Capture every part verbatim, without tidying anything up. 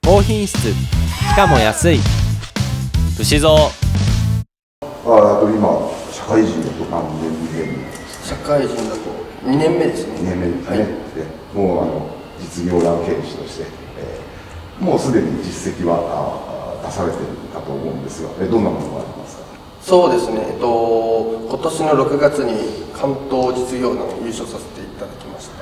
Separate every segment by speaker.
Speaker 1: 高品質しかも安い。牛蔵。
Speaker 2: ああと今社会人だと何年目？
Speaker 3: 社会人だとにねんめですね。
Speaker 2: にねんめですね、はい、でもうあの実業団経営士として、えー、もうすでに実績は出されているかと思うんですが、えどんなものがありますか？
Speaker 3: そうですね、えっと、今年のろくがつに関東実業団を優勝させていただきました。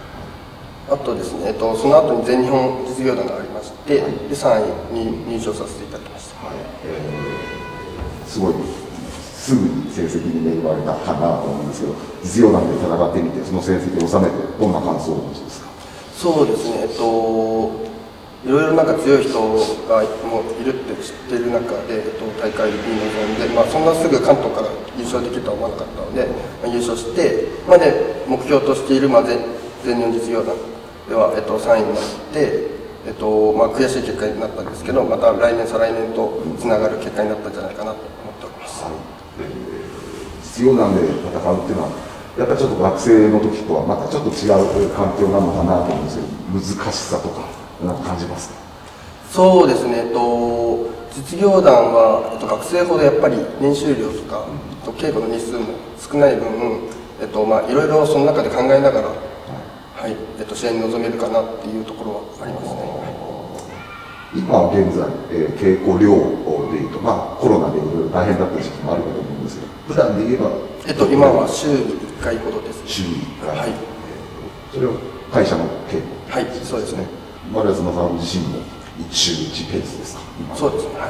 Speaker 3: あとですね、えっと、その後に全日本実業団がありまして、はい、でさんいに入賞させていただきました。はい、
Speaker 2: えー、すごいすぐに成績に恵まれたかなと思うんですけど、実業団で戦ってみてその成績を収めてどんな感想をお持ちですか？
Speaker 3: そうですね、えっといろいろなんか強い人がもういるって知ってる中で、えっと、大会に臨んで、まあ、そんなすぐ関東から優勝できるとは思わなかったので、まあ、優勝して、まあ、で目標としている、まあ、全全日本実業団では、えっと、さんいになって、えっとまあ、悔しい結果になったんですけど、また来年再来年とつながる結果になったんじゃないかなと思っております。はい、
Speaker 2: 実業団で戦うっていうのはやっぱりちょっと学生の時とはまたちょっと違う環境なのかなと思うんですけど、難しさとかなんか感じますか？
Speaker 3: そうですね、えっと、実業団は、えっと、学生ほどやっぱり練習量とか、うん、稽古の日数も少ない分、えっとまあ、いろいろその中で考えながら、はいえっと、試合に臨めるかなっていうところはありますね。
Speaker 2: 今現在、えー、稽古量でいうと、まあ、コロナでいろいろ大変だった時期もあるかと思うんですけど、普段で言えば、
Speaker 3: えっと、今は週にいっかいほどです、ね。
Speaker 2: 週にいっかい、
Speaker 3: はい、
Speaker 2: それを会社の稽古。
Speaker 3: はい、そうですね。
Speaker 2: 丸安さん自身もいち週いちペースですか？
Speaker 3: そうですね、はい、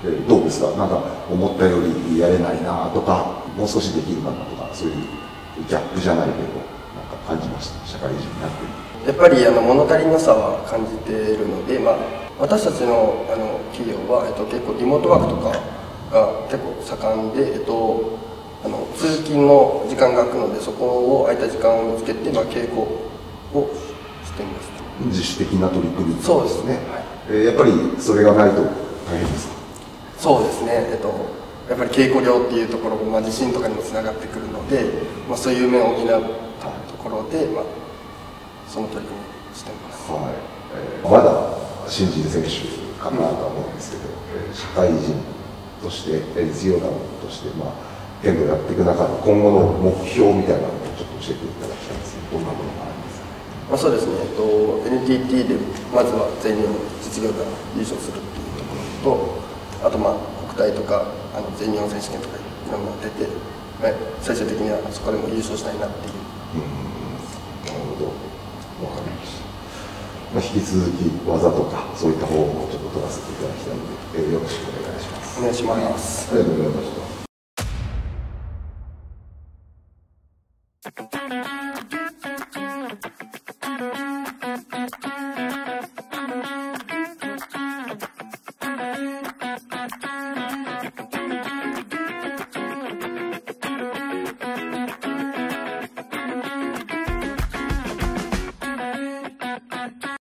Speaker 2: えー、どうですか？なんか思ったよりやれないなとか、もう少しできるかなとか、そういうギャップじゃないけどなんか感じました？社会人になって
Speaker 3: やっぱりあの物足りなさは感じているので、まあ、私たちのあの企業は、えっと、結構リモートワークとかが結構盛んで、えっと、あの通勤の時間が空くので、そこを空いた時間を見つけて、まあ、稽古をしています。
Speaker 2: 自主的な取り組み、ね、
Speaker 3: そうですね、はい、
Speaker 2: えー、やっぱりそれがないと大変ですか？
Speaker 3: そうですね、えっと、やっぱり稽古量っていうところも、まあ、自信とかにもつながってくるので、まあ、そういう面を補うところで、まあ、その取り組みしています。
Speaker 2: はい、えー、まだ新人選手かなと思うんですけど、うん、社会人として、実業団として、まあ、剣道やっていく中で今後の目標みたいなのをちょっと教えていただきたいんですけど、どんなものがありますか？
Speaker 3: まあ、そうですね、えっと、エヌティーティー でまずは全日本実業団優勝するっていうところと、あと、まあ、国体とかあの全日本選手権とかいろんなの出て、まあ、最終的にはそこでも優勝したいなっていう。
Speaker 2: うん、なるほど、わかりました。まあ、引き続き技とかそういった方法をちょっと取らせていただきたいので、えー、よろしくお願いします。
Speaker 3: お願いします。
Speaker 2: ありがとうございました。